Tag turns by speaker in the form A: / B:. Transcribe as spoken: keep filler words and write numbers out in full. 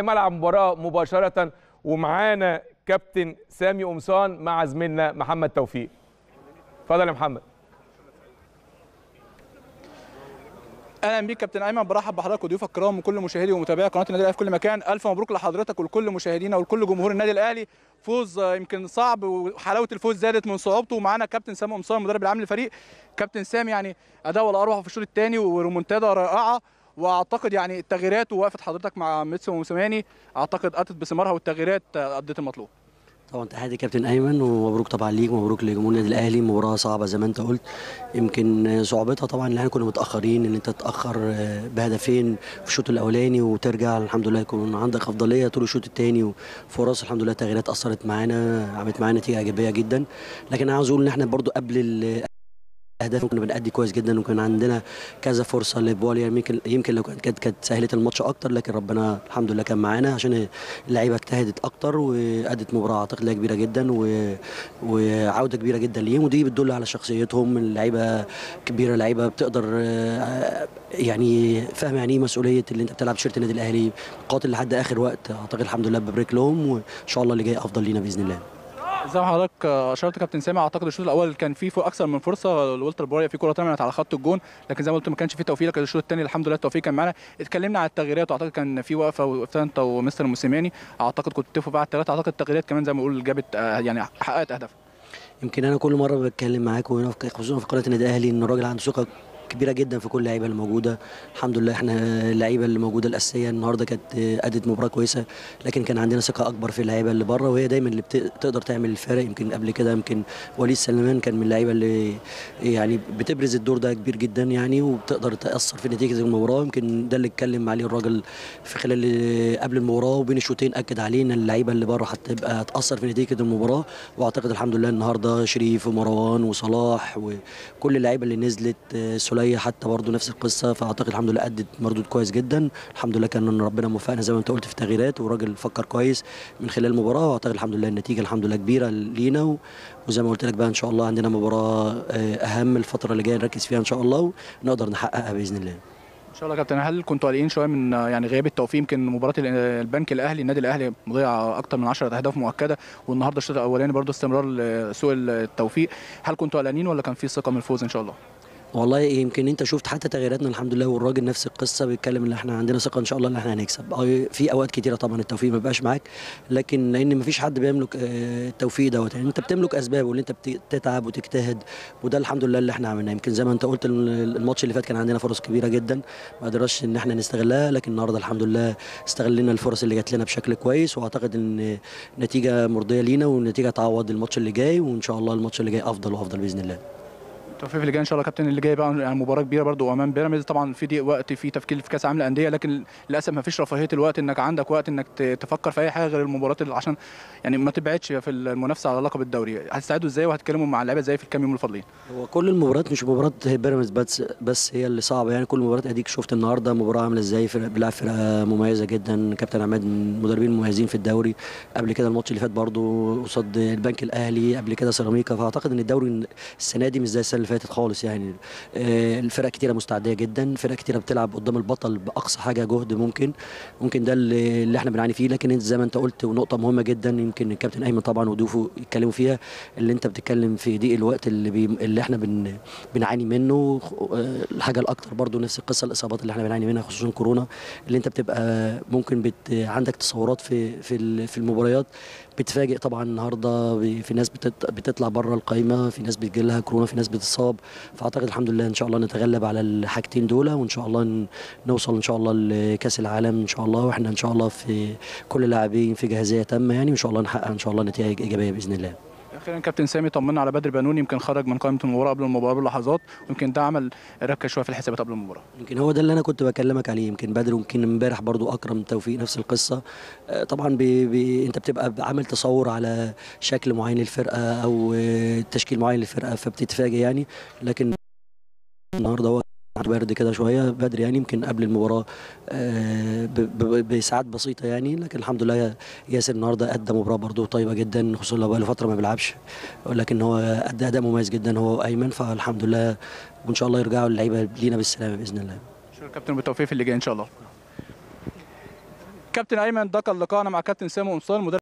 A: ملعب مباراة مباشرة ومعانا كابتن سامي قمصان مع زميلنا محمد توفيق. اتفضل يا محمد.
B: اهلا بيك كابتن ايمن، برحب بحضرتك وضيوفك الكرام وكل مشاهدي ومتابعي قناه النادي الاهلي في كل مكان. الف مبروك لحضرتك ولكل مشاهدينا ولكل جمهور النادي الاهلي. فوز يمكن صعب وحلاوه الفوز زادت من صعوبته، ومعانا كابتن سامي قمصان المدرب العام للفريق. كابتن سامي، يعني اداء ولا اروع في الشوط الثاني وريمونتادا رائعه، واعتقد يعني التغييرات ووقفه حضرتك مع ميتسو موسيماني اعتقد اتت بثمارها والتغييرات ادت المطلوب.
C: طبعا تحياتي كابتن ايمن ومبروك طبعا ليك ومبروك لجمهور النادي الاهلي. مباراه صعبه زي ما انت قلت، يمكن صعوبتها طبعا ان احنا كنا متاخرين، ان انت تتاخر بهدفين في الشوط الاولاني وترجع الحمد لله يكون عندك افضليه طول الشوط الثاني، وفرص الحمد لله التغييرات اثرت معانا، عملت معانا نتيجه ايجابيه جدا. لكن انا عاوز اقول ان احنا برضو قبل اهداف كنا بنأدي كويس جدا، وكان عندنا كذا فرصه لبواليا، يمكن يمكن لو كانت كانت سهلت الماتش اكتر، لكن ربنا الحمد لله كان معانا عشان اللعيبه اجتهدت اكتر وادت مباراه اعتقد لها كبيره جدا و... وعوده كبيره جدا ليهم، ودي بتدل على شخصيتهم. اللعيبه كبيره، لعيبه بتقدر يعني فاهمه يعني ايه مسؤوليه اللي انت بتلعب تيشيرت النادي الاهلي، قاتل لحد اخر وقت. اعتقد الحمد لله ببارك لهم، وان شاء الله اللي جاي افضل لينا باذن الله.
B: زي ما حضرتك اشرت كابتن سامي، اعتقد الشوط الاول كان فيه اكثر من فرصه لولتر بوريا، في كره اترمت على خط الجون، لكن زي ما قلت ما كانش فيه توفيق. لكن الشوط الثاني الحمد لله التوفيق كان معانا. اتكلمنا على التغييرات، واعتقد كان في وقفه وقفت انت ومستر موسيماني، اعتقد كنت تتفقوا على الثلاثه. اعتقد التغييرات كمان زي ما بقول جابت يعني حققت اهداف.
C: يمكن انا كل مره بتكلم معاك وهنا خصوصا في قناه النادي الاهلي ان الراجل عنده ثقه كبيره جدا في كل اللعيبه اللي موجوده. الحمد لله احنا اللعيبه اللي موجوده الاساسيه النهارده كانت ادت مباراه كويسه، لكن كان عندنا ثقه اكبر في اللعيبه اللي بره، وهي دايما اللي بتقدر تعمل الفارق. يمكن قبل كده يمكن وليد سليمان كان من اللعيبه اللي يعني بتبرز الدور ده كبير جدا يعني، وبتقدر تاثر في نتيجه المباراه. يمكن ده اللي اتكلم عليه الراجل في خلال قبل المباراه وبين الشوطين، اكد علينا اللعيبه اللي بره هتبقى تاثر في نتيجه المباراه. واعتقد الحمد لله النهارده شريف ومروان وصلاح وكل اللعيبه اللي نزلت، سلية حتى برضه نفس القصه، فاعتقد الحمد لله ادت مردود كويس جدا. الحمد لله كان ربنا موفقنا زي ما انت قلت في التغييرات، والراجل فكر كويس من خلال المباراه، واعتقد الحمد لله النتيجه الحمد لله كبيره لينا. وزي ما قلت لك بقى ان شاء الله عندنا مباراه اهم الفتره اللي جايه نركز فيها ان شاء الله ونقدر نحققها باذن الله.
B: ان شاء الله يا كابتن. هل كنتوا قلقين شويه من يعني غياب التوفيق؟ يمكن مباراه البنك الاهلي النادي الاهلي مضيع اكتر من عشرة اهداف مؤكده، والنهارده الشوط الاولاني برضه استمرار سوء التوفيق. هل كنتوا قلقانين ولا كان في ثقه من الفوز ان شاء الله؟
C: والله يمكن انت شفت حتى تغييراتنا الحمد لله، والراجل نفس القصه بيتكلم ان احنا عندنا ثقه ان شاء الله ان احنا هنكسب. في اوقات كتيره طبعا التوفيق ما بيبقاش معاك، لكن لان ما فيش حد بيملك التوفيق دوت يعني، انت بتملك اسبابه واللي انت بتتعب وتجتهد، وده الحمد لله اللي احنا عملناه. يمكن زي ما انت قلت الماتش اللي فات كان عندنا فرص كبيره جدا ما قدرناش ان احنا نستغلها، لكن النهارده الحمد لله استغلينا الفرص اللي جات لنا بشكل كويس، واعتقد ان نتيجه مرضيه لينا والنتيجه تعوض الماتش اللي جاي، وان شاء الله الماتش اللي جاي افضل وافضل باذن الله.
B: التوفيق اللي جاي ان شاء الله كابتن. اللي جاي بقى يعني مباراه كبيره برضو امام بيراميدز، طبعا في ضيق وقت، في تفكير في كاس العالم للانديه، لكن للاسف ما فيش رفاهيه الوقت انك عندك وقت انك تفكر في اي حاجه غير المباراه عشان يعني ما تبعدش في المنافسه على لقب الدوري. هتستعدوا ازاي وهتكلموا مع اللعيبه ازاي في الكام يوم الفاضلين؟
C: هو كل المباريات مش مباراه بيراميدز بس بس هي اللي صعبه يعني، كل المباريات اديك شفت النهارده مباراه عامله ازاي، بيلعب فرقه مميزه جدا، كابتن عماد من المدربين المميزين في الدوري. قبل كده الماتش اللي فات برضو قصاد البنك الاهلي، قبل كده سيراميكا، فاعتقد ان الدوري السنه دي مش زي السنه اللي فاتت خالص يعني. الفرق كتيره مستعديه جدا، فرق كتيره بتلعب قدام البطل باقصى حاجه جهد ممكن ممكن ده اللي, اللي احنا بنعاني فيه. لكن انت زي ما انت قلت ونقطه مهمه جدا يمكن الكابتن ايمن طبعا وضيوفه يتكلموا فيها، اللي انت بتتكلم في ضيق الوقت اللي بي اللي احنا بن بنعاني منه. الحاجه الاكتر برضو نفس القصه الاصابات اللي احنا بنعاني منها خصوصا كورونا، اللي انت بتبقى ممكن بت عندك تصورات في في في المباريات بتفاجئ. طبعا النهارده في ناس بتطلع بره القايمه، في ناس بتجي لها كورونا، في ناس بتصاب، فاعتقد الحمد لله ان شاء الله نتغلب على الحاجتين دول، وان شاء الله نوصل ان شاء الله لكاس العالم ان شاء الله، واحنا ان شاء الله في كل اللاعبين في جاهزيه تامه يعني، وان شاء الله نحقق ان شاء الله نتائج ايجابيه باذن الله.
B: اخيرا كابتن سامي طمنا على بدر بنون، يمكن خرج من قائمه المباراه قبل المباراه بلحظات، ويمكن ده عمل ركه شويه في الحسابات قبل المباراه.
C: يمكن هو ده اللي انا كنت بكلمك عليه. يمكن بدر ويمكن امبارح برضو اكرم توفيق نفس القصه. طبعا بي بي انت بتبقى عامل تصور على شكل معين للفرقه او تشكيل معين للفرقه فبتتفاجئ يعني، لكن النهارده هو بارد كده شويه بدري يعني، يمكن قبل المباراه بساعات بسيطه يعني، لكن الحمد لله ياسر النهارده ادى مباراه برده طيبه جدا، خصوصا لو بقى له فتره ما بيلعبش، لكن هو ادى اداء مميز جدا هو ايمن، فالحمد لله وان شاء الله يرجعوا اللعيبه لينا بالسلامه باذن الله.
B: شكرا كابتن، بالتوفيق في اللي جاي ان شاء الله. كابتن ايمن، ده كان لقاءنا مع كابتن سامي قمصان مدرب